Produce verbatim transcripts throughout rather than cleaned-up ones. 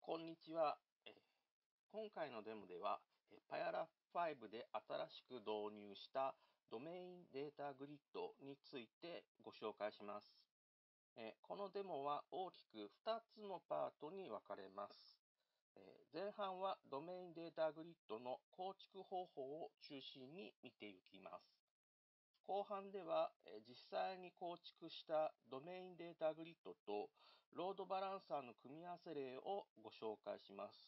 こんにちは。えー今回のデモでは、えー Payara ファイブで新しく導入したドメインデータグリッドについてご紹介します。えーこのデモは大きくふたつのパートに分かれます。えー前半はドメインデータグリッドの構築方法を中心に見ていきます。後半では、えー実際に構築したドメインデータグリッドとロードバランサーの組み合わせ例をご紹介します。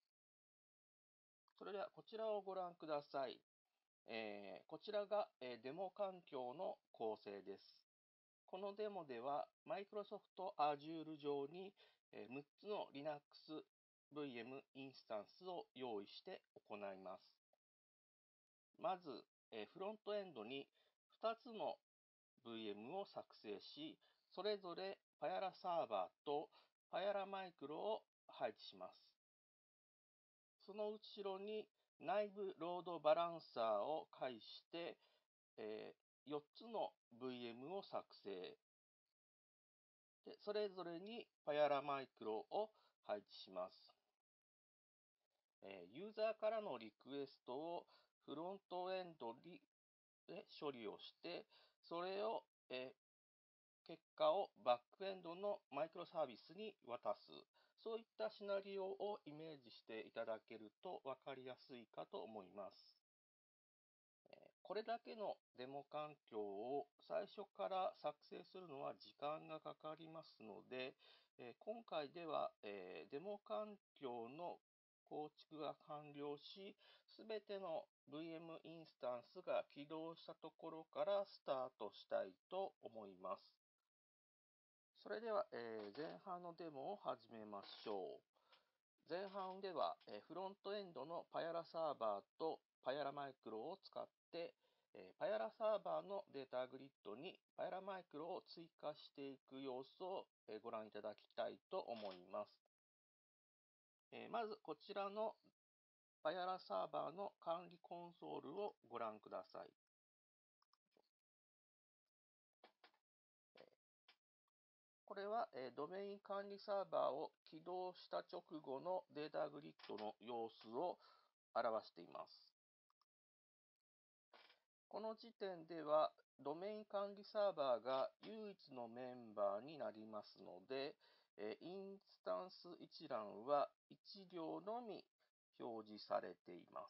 それではこちらをご覧ください。えーこちらが、えーデモ環境の構成です。このデモでは Microsoft Azure 上に、えーむっつの Linux ブイエム インスタンスを用意して行います。まず、えーフロントエンドにふたつの ブイエム を作成し、それぞれ Payara サーバーと Payara マイクロを配置します。その後ろに内部ロードバランサーを介して、えーよっつの ブイエム を作成。で、それぞれに Payara マイクロを配置します。えーユーザーからのリクエストをフロントエンドで処理をして、それを、えー結果をバックエンドのマイクロサービスに渡す。そういったシナリオをイメージしていただけると分かりやすいかと思います。これだけのデモ環境を最初から作成するのは時間がかかりますので、今回ではデモ環境の構築が完了し、すべての ブイエム インスタンスが起動したところからスタートしたいと思います。それでは前半のデモを始めましょう。前半ではフロントエンドの Payara サーバーと Payara マイクロを使って、Payara サーバーのデータグリッドに Payara マイクロを追加していく様子をご覧いただきたいと思います。まずこちらの Payara サーバーの管理コンソールをご覧ください。これはドメイン管理サーバーを起動した直後のデータグリッドの様子を表しています。この時点では、ドメイン管理サーバーが唯一のメンバーになりますので、インスタンス一覧はいち行のみ表示されています。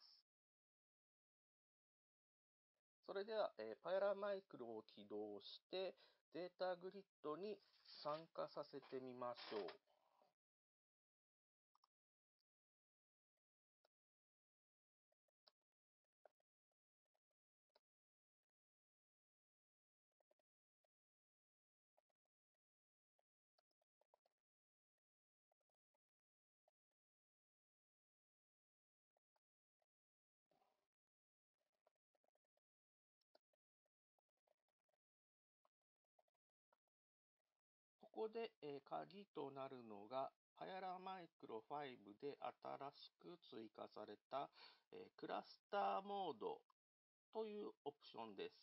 それでは、Payara マイクロを起動して、データグリッドに参加させてみましょう。ここで、えー鍵となるのが、Payara マイクロファイブで新しく追加された、えークラスターモードというオプションです。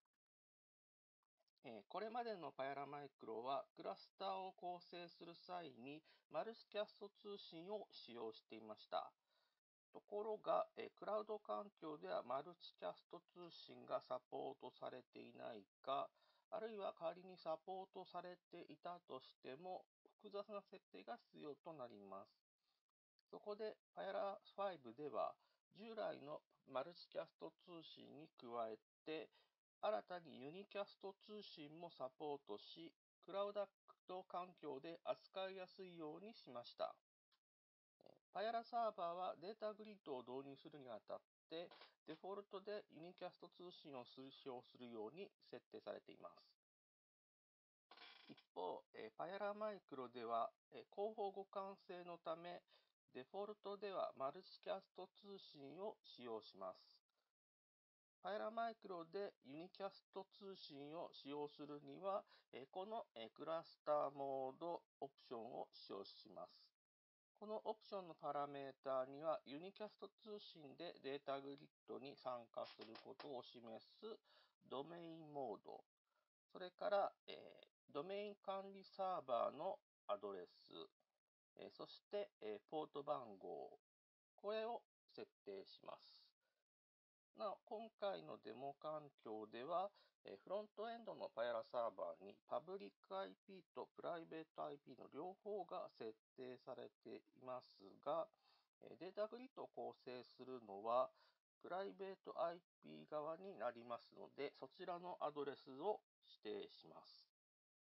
えーこれまでの Payara マイクロは、クラスターを構成する際に、マルチキャスト通信を使用していました。ところが、えークラウド環境ではマルチキャスト通信がサポートされていないか、あるいは仮にサポートされていたとしても、複雑な設定が必要となります。そこで Payara ファイブでは、従来のマルチキャスト通信に加えて、新たにユニキャスト通信もサポートし、クラウド環境で扱いやすいようにしました。Payara サーバーはデータグリッドを導入するにあたって、デフォルトでユニキャスト通信を推奨するように設定されています。一方、Payara マイクロでは、広報互換性のため、デフォルトではマルチキャスト通信を使用します。Payara マイクロでユニキャスト通信を使用するには、このクラスターモードオプションを使用します。このオプションのパラメータには、ユニキャスト通信でデータグリッドに参加することを示すドメインモード、それから、えードメイン管理サーバーのアドレス、 えそして、えポート番号、これを設定します。なお、今回のデモ環境では、えフロントエンドのパヤラサーバーにパブリック アイピー とプライベート アイピー の両方が設定されていますが、データグリッドを構成するのは、プライベート アイピー 側になりますので、そちらのアドレスを指定します。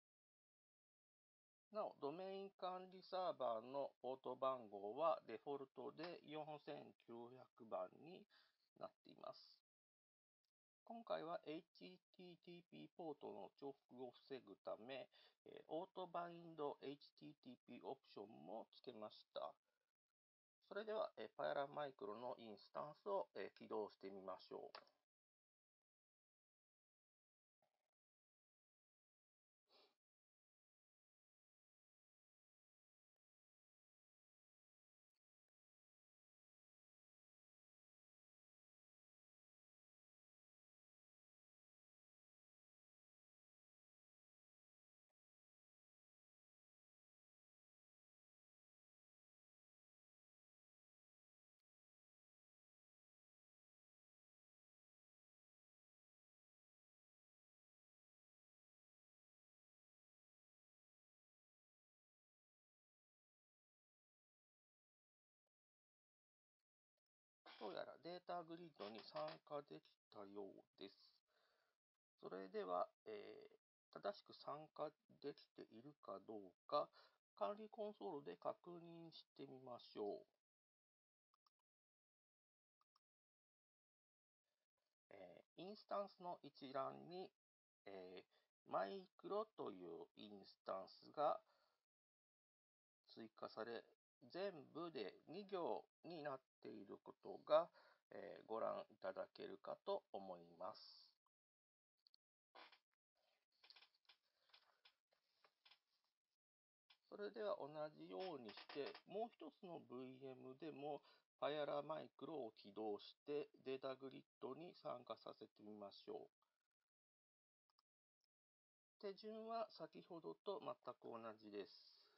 なお、ドメイン管理サーバーのポート番号はデフォルトでよんせんきゅうひゃくばんになっています。今回は エイチティーティーピー ポートの重複を防ぐため、オートバインド エイチティーティーピー オプションも付けました。それでは、パヤラマイクロのインスタンスを起動してみましょう。どうやらデータグリッドに参加できたようです。それでは、えー、正しく参加できているかどうか、管理コンソールで確認してみましょう。えー、インスタンスの一覧に、えー、マイクロというインスタンスが追加され、全部でに行になっていることが、えー、ご覧いただけるかと思います。それでは同じようにして、もう一つの ブイエム でもパヤラマイクロを起動してデータグリッドに参加させてみましょう。手順は先ほどと全く同じです。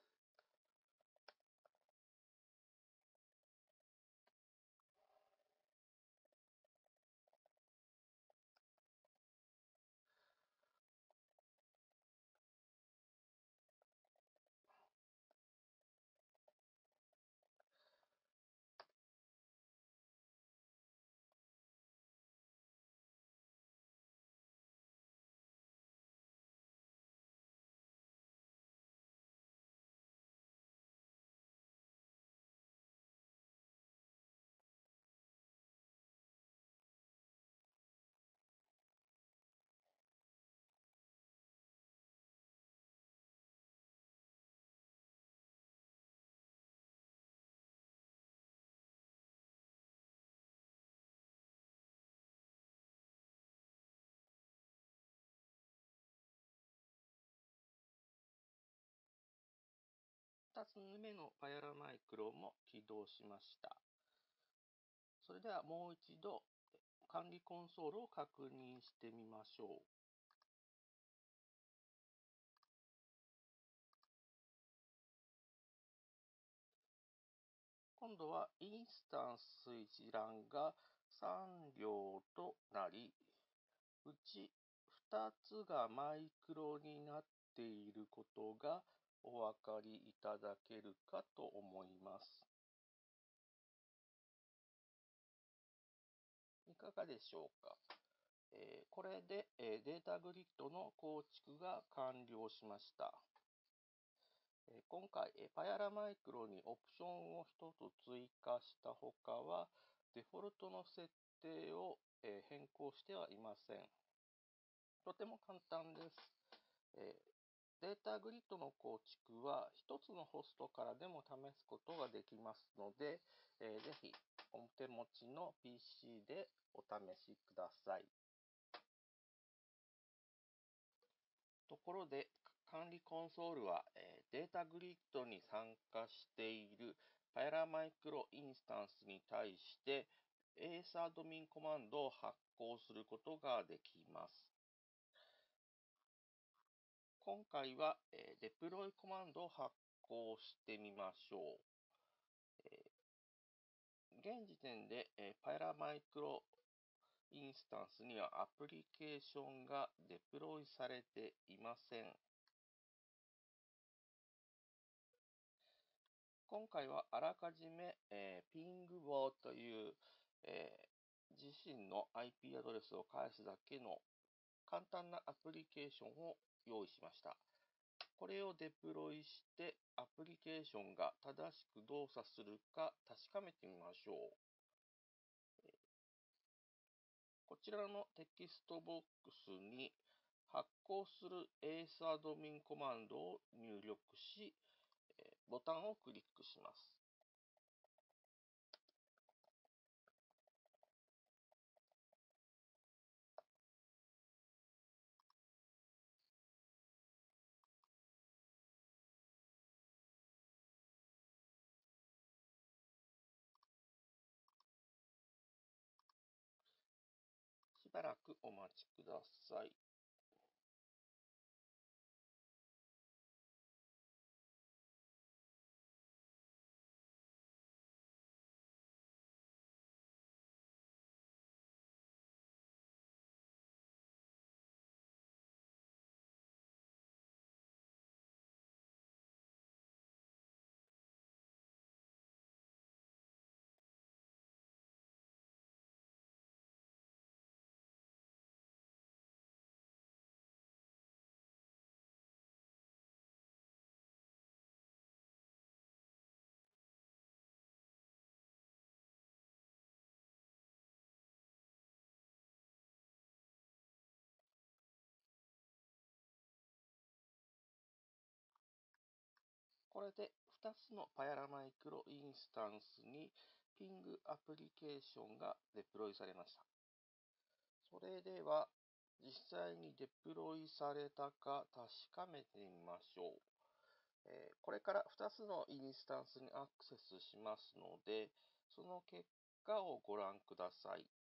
ふたつめのパヤラマイクロも起動しました。それではもう一度管理コンソールを確認してみましょう。今度はインスタンス一覧がさん行となり、うちふたつがマイクロになっていることがお分かりいただけるかと思います。いかがでしょうか。えー、これで、えー、データグリッドの構築が完了しました。えー、今回、えー、パヤラマイクロにオプションをひとつ追加したほかは、デフォルトの設定を、えー、変更してはいません。とても簡単です。えーデータグリッドの構築はひとつのホストからでも試すことができますので、えー、ぜひお手持ちの ピーシー でお試しください。ところで、管理コンソールは、えー、データグリッドに参加しているパヤラマイクロインスタンスに対して エーエス アドミンコマンドを発行することができます。今回は、えー、デプロイコマンドを発行してみましょう。えー現時点で、えー、パイラマイクロインスタンスにはアプリケーションがデプロイされていません。今回はあらかじめ、えー、Pingbo という、えー自身の アイピー アドレスを返すだけの簡単なアプリケーションを用意しました。これをデプロイして、アプリケーションが正しく動作するか確かめてみましょう。こちらのテキストボックスに発行する エーエス アドミンコマンドを入力し、ボタンをクリックします。しばらくお待ちください。これでふたつのパヤラマイクロインスタンスに Ping アプリケーションがデプロイされました。それでは実際にデプロイされたか確かめてみましょう。えーこれからふたつのインスタンスにアクセスしますので、その結果をご覧ください。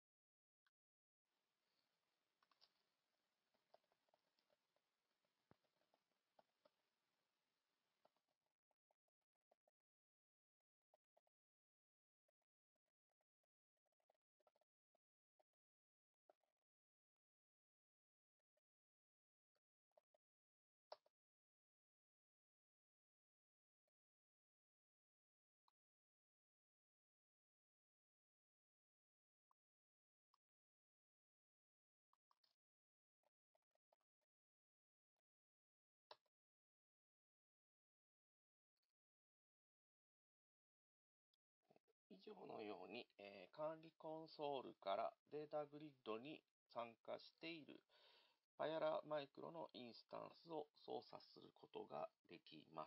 以上のように、えー管理コンソールからデータグリッドに参加しているパヤラマイクロのインスタンスを操作することができます。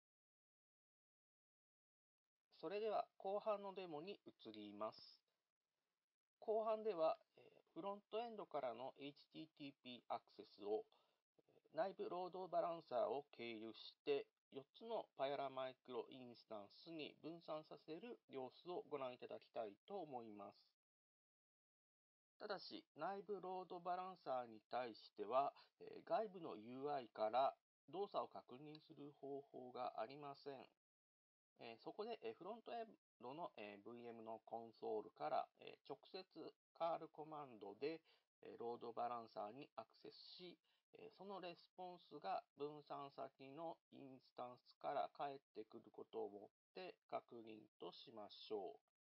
それでは後半のデモに移ります。後半では、えーフロントエンドからの エイチティーティーピー アクセスを内部ロードバランサーを経由してよっつのパヤラマイクロインスタンスに分散させる様子をご覧いただきたいと思います。ただし、内部ロードバランサーに対しては、えー外部の ユーアイ から動作を確認する方法がありません。えーそこで、えーフロントエンドの、えー ブイエム のコンソールから、えー直接カールコマンドで、えーロードバランサーにアクセスし、えーそのレスポンスが分散先のインスタンスから返ってくることをもって確認としましょう。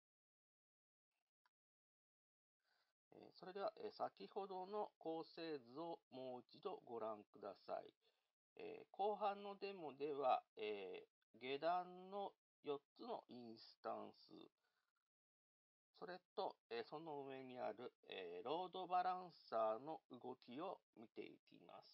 えーそれでは、えー先ほどの構成図をもう一度ご覧ください。えー後半のデモでは、えー下段のよっつのインスタンス、それと、えーその上にある、えーロードバランサーの動きを見ていきます。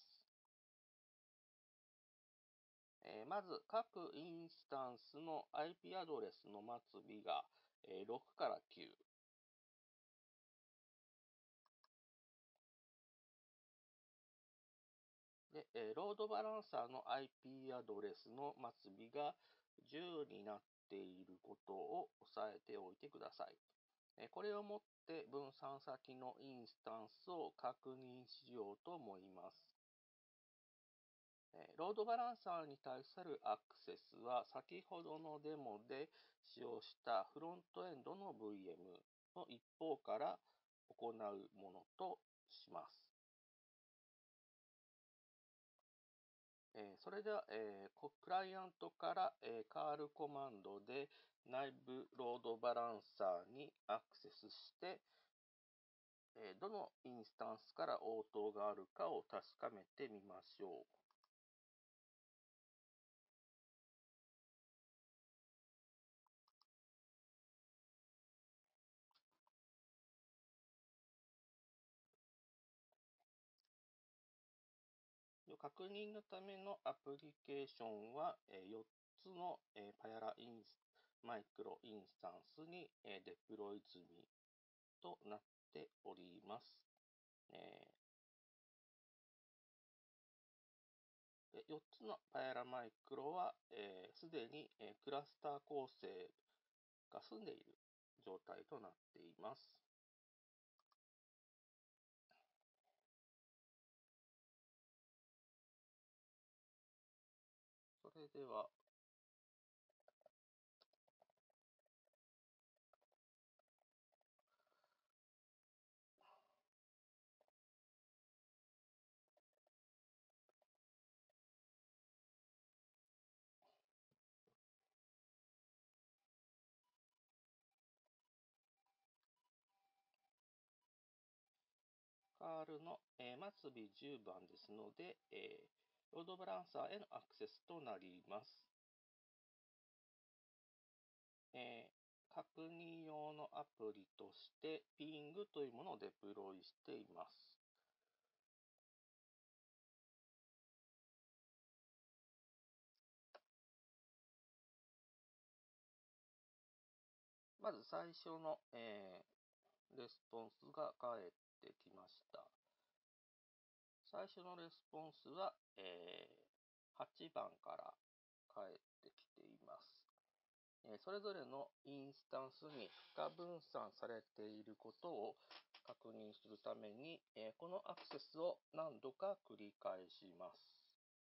えーまず、各インスタンスの アイピー アドレスの末尾が、えーろくからきゅう。で、えーロードバランサーの アイピー アドレスの末尾がじゅうになっていることを押さえておいてください。えーこれをもって分散先のインスタンスを確認しようと思います。 えーロードバランサーに対するアクセスは、先ほどのデモで使用したフロントエンドの ブイエム の一方から行うものとします。えーそれでは、えークライアントから、えーカールコマンドで内部ロードバランサーにアクセスして、えーどのインスタンスから応答があるかを確かめてみましょう。確認のためのアプリケーションは、えーよっつの、えーパヤラインスマイクロインスタンスに、えーデプロイ済みとなっております。えーでよっつのパヤラマイクロは、す、で、に、えークラスター構成が済んでいる状態となっています。それでは、カールの、えー末尾じゅうばんですので、えーロードバランサーへのアクセスとなります。えー確認用のアプリとして、ピングというものをデプロイしています。まず最初の、えーレスポンスが返ってきました。最初のレスポンスは、えーはちばんから返ってきています。えーそれぞれのインスタンスに不可分散されていることを確認するために、えーこのアクセスを何度か繰り返します。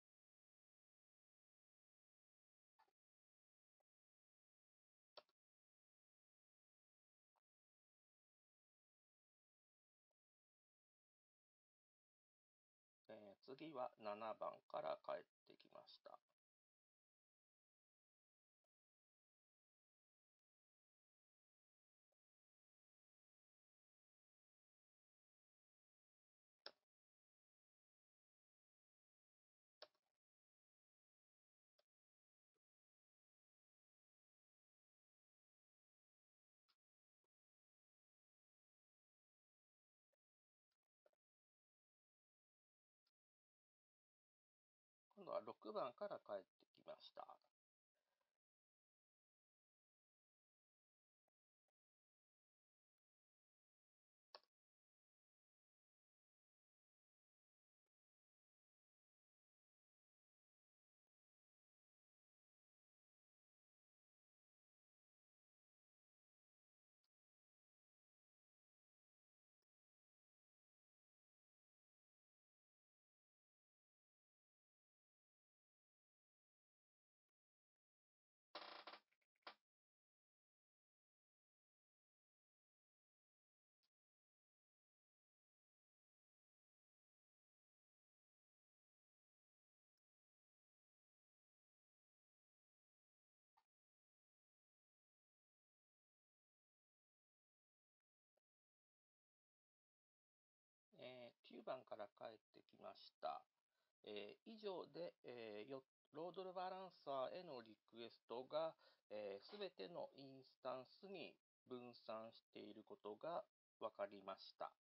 えー次はななばんから返ってきました。今度はろくばんから返ってきました。えーきゅうばんから返ってきました。えー以上で、えーよロードバランサーへのリクエストがすべ、てのインスタンスに分散していることが分かりました。